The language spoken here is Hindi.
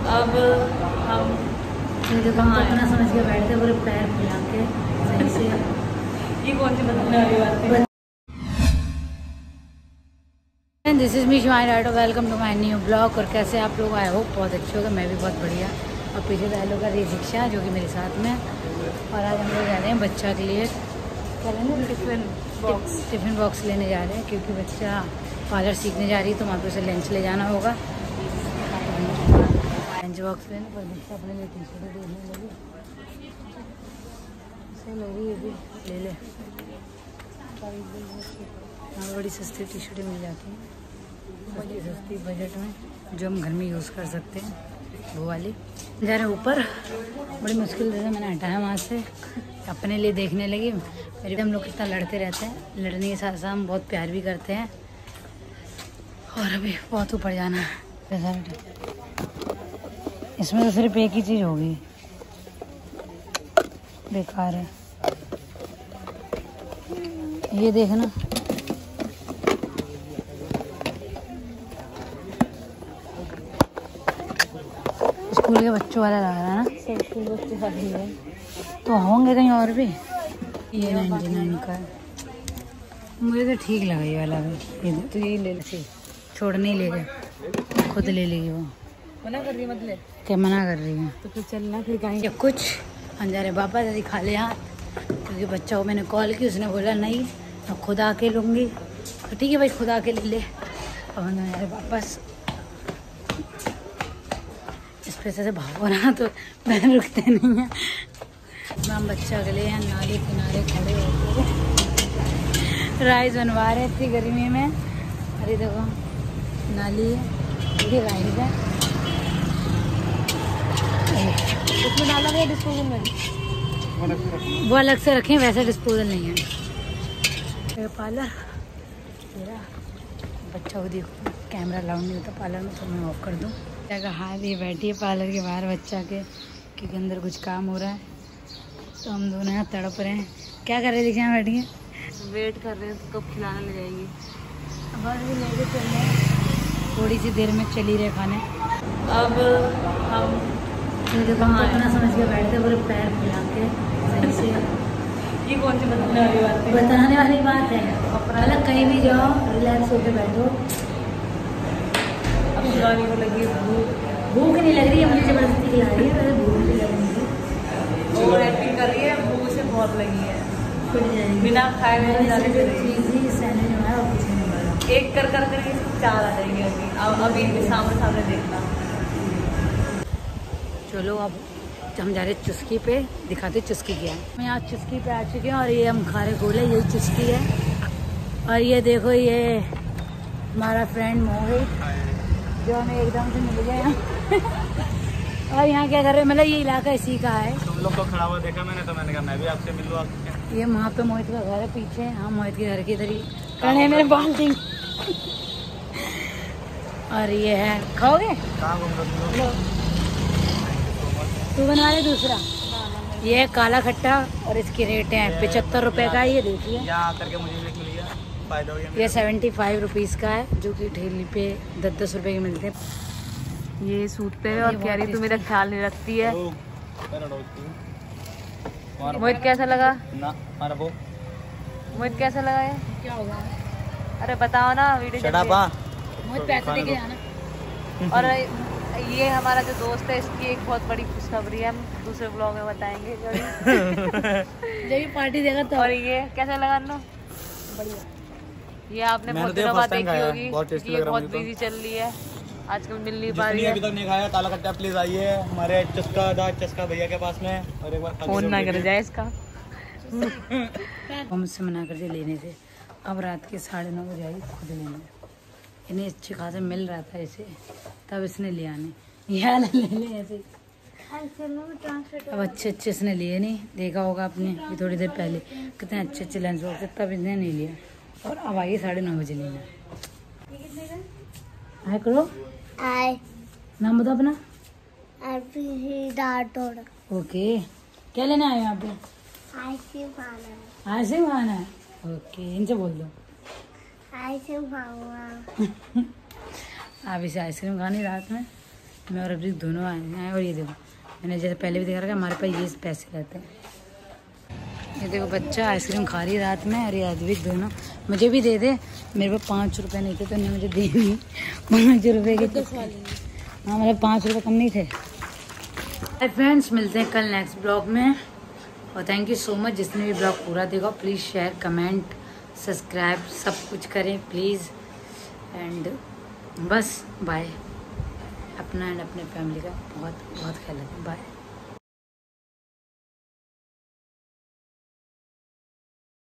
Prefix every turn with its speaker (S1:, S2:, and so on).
S1: अब हम
S2: देखो हम अपना समझ के बैठते पूरे पैर फैला के सही से।
S1: ये कौन सी बताने वाली बात है?
S2: दिस इज़ मी शिवानी राइडो, welcome to my new blog. और कैसे आप लोग? आई होप बहुत अच्छे होगा, मैं भी बहुत बढ़िया। और पीछे डायलॉग का रही शिक्षा जो कि मेरे साथ में। और आज हम लोग जा रहे हैं बच्चा के लिए क्या लेंगे, टिफ़िन बॉक्स लेने जा रहे हैं, क्योंकि बच्चा पार्लर सीखने जा रही है तो वहाँ पे उसे लंच ले जाना होगा। लंच बॉक्स लेने पर बच्चा अपने लिए टी शर्ट देखने लगी, उसे लगी ये भी ले ले। हाँ, बड़ी सस्ती टी शर्टें मिल जाती हैं, बड़ी सस्ती बजट में, जो हम घर में यूज़ कर सकते हैं, वो वाली। जा रहे ऊपर, बड़ी मुश्किल से मैंने हटाया वहाँ से, अपने लिए देखने लगी। मेरे हम लोग कितना लड़ते रहते हैं, लड़ने के साथ साथ हम बहुत प्यार भी करते हैं। और अभी बहुत ऊपर जाना है। इसमें तो सिर्फ एक ही चीज़ होगी, बेकार है ये देखना। स्कूल के बच्चों वाला लग रहा है ना, सब स्कूल बच्चे खाली है, तो होंगे कहीं और भी। ये 99 का मुझे तो ठीक लगा ये वाला भी। ये तो ये ले ले, छोड़ नहीं ले गए, खुद ले लेगी वो।
S1: मना कर रही मतलब
S2: क्या मना कर रही है?
S1: तो फिर चलना, फिर कहीं
S2: कुछ हम जा रहे पापा दादी खा ले हाथ, क्योंकि बच्चा को मैंने कॉल की, उसने बोला नहीं मैं खुद आके लूँगी। तो ठीक है भाई, खुद आके ले ले। अब हम जा रहे वापस। इस पैसे से भागो ना तो मैं रुकते नहीं हैं। हम बच्चा के लिए नाले किनारे खड़े होकर राइस बनवा रहे इतनी गर्मी में। अरे देखो नाली है, ये राइस है,
S1: उसमें डाला गया डिस्पोजल में,
S2: वो अलग से रखें, वैसे डिस्पोजल नहीं है। पार्लर मेरा बच्चा को देखो, कैमरा अलाउड नहीं होता पार्लर में, तो मैं ऑफ कर दूँ। क्या हाथ ये बैठी है पार्लर के बाहर बच्चा के, क्योंकि अंदर कुछ काम हो रहा है, तो हम दोनों यहाँ तड़प रहे हैं। क्या कर रहे हैं? यहाँ बैठी है,
S1: वेट कर रहे हैं तो कब खिलाने ले जाएगी।
S2: अब भी लेके चल रहे हैं, थोड़ी सी देर में चली रहे खाने।
S1: अब हम
S2: देखो हम अपना समझ के बैठते पूरे पैर फैला के सही से।
S1: ये कौन सी बताने वाली बात है?
S2: बताने वाली बात है, अलग कहीं भी जाओ रिलैक्स होके बैठो।
S1: अब शिवानी को लगी
S2: भूख नहीं लग रही है, मुझे जबरदस्ती खिला रही है, वैसे भूख नहीं लग रही है।
S1: और एक्टिंग कर रही है, भूख से बहुत लगी है,
S2: खुद जाएगी
S1: बिना खाए हुए
S2: चीज़ ही सैंडविच बनाया और कुछ नहीं बनाया।
S1: एक कर चार आ जाएंगे अभी। अब अभी सामने सामने देखना।
S2: चलो अब हम जा रहे चुस्की पे, दिखाते चुस्की क्या है। हम यहाँ चुस्की पे आ चुके हैं और ये हम खा रहे गोले, यही चुस्की है। और ये देखो ये हमारा फ्रेंड मोहित जो हमें एकदम से मिल गया। और यहाँ क्या कर रहे हैं, मतलब ये इलाका इसी का है।
S3: तुम लोग को खड़ा हुआ देखा मैंने, तो मैंने कहा मैं भी आपसे मिल लूँ। आपसे
S2: ये वहाँ पे मोहित का घर है पीछे। हाँ, मोहित के घर की इधर ही खड़े हैं मेरे बाल्टी। और ये है, खाओगे?
S3: कहाँ घूम रहे हो?
S2: तू बनवा ले दूसरा। ये है काला खट्टा और इसके रेट हैं 75 रुपये का। ये देखिए,
S3: यहाँ आकर के मुझे भी मिल गया, फायदा हो गया।
S2: ये 75 रुपीज़ का है, जो कि ठेली पे 10-10 रुपये के मिलते हैं।
S1: ये सूट पे है और कह रही तू मेरा ख्याल नहीं रखती है। मोहित कैसा लगा? मोहित कैसा लगा? ये
S2: क्या होगा?
S1: अरे बताओ ना, वीडियो
S2: मोहित पैसे देके जाना।
S1: और ये हमारा जो दोस्त है, इसकी एक बहुत बड़ी खुशखबरी है, हम दूसरे ब्लॉग में बताएंगे।
S2: जब ये पार्टी देगा तो।
S1: और ये कैसा लगा अन्नू?
S2: बढ़िया।
S1: ये आपने बहुत दिनों बाद देखी होगी, ये बहुत बिजी चल रही है, आजकल मिल नहीं पा रही है।
S3: अभी तक नहीं खाया काला खट्टा, प्लीज आइए हमारे चस्का भैया के पास में, और एक बार
S1: फोन ना कर जाए इसका।
S2: हम मुझसे मना कर दिया लेने से। अब रात के 9:30 बजे आई खुद लेने। इन्हें अच्छे खासे मिल रहा था इसे, तब इसने लिया नहीं। यहाँ ले ले ऐसे। अब अच्छे इसने लिए नहीं, देखा होगा आपने ये थोड़ी देर पहले कितने अच्छे लेंस होते, तब इसने नहीं लिया। और अब आइए 9:30 बजे लेना। हाय करो।
S4: हाय।
S2: नाम बताओ अपना। ओके, क्या लेना आए यहाँ पे? आइसक्रीम खाना है। ओके, इनसे बोल दो
S4: आइसक्रीम खाऊंगा।
S2: आप इसे आइसक्रीम खानी रात में, मैं और अभी दोनों आए हैं। और ये देखो मैंने जैसे पहले भी देखा था हमारे पास ये पैसे रहते हैं। ये देखो बच्चा आइसक्रीम खा रही रात में, और ये अद्विक दोनों। मुझे भी दे दे, मेरे पास 5 रुपये नहीं थे तो उन्हें मुझे दे दी 5 रुपये की। हाँ मतलब 5 रुपये कम नहीं थे। फ्रेंड्स मिलते हैं कल नेक्स्ट ब्लॉग में, और थैंक यू सो मच जिसने भी ब्लॉग पूरा देखा। प्लीज़ शेयर, कमेंट, सब्सक्राइब सब कुछ करें प्लीज़। एंड बस बाय। अपना एंड अपने फैमिली का बहुत बहुत ख्याल रखें। बाय।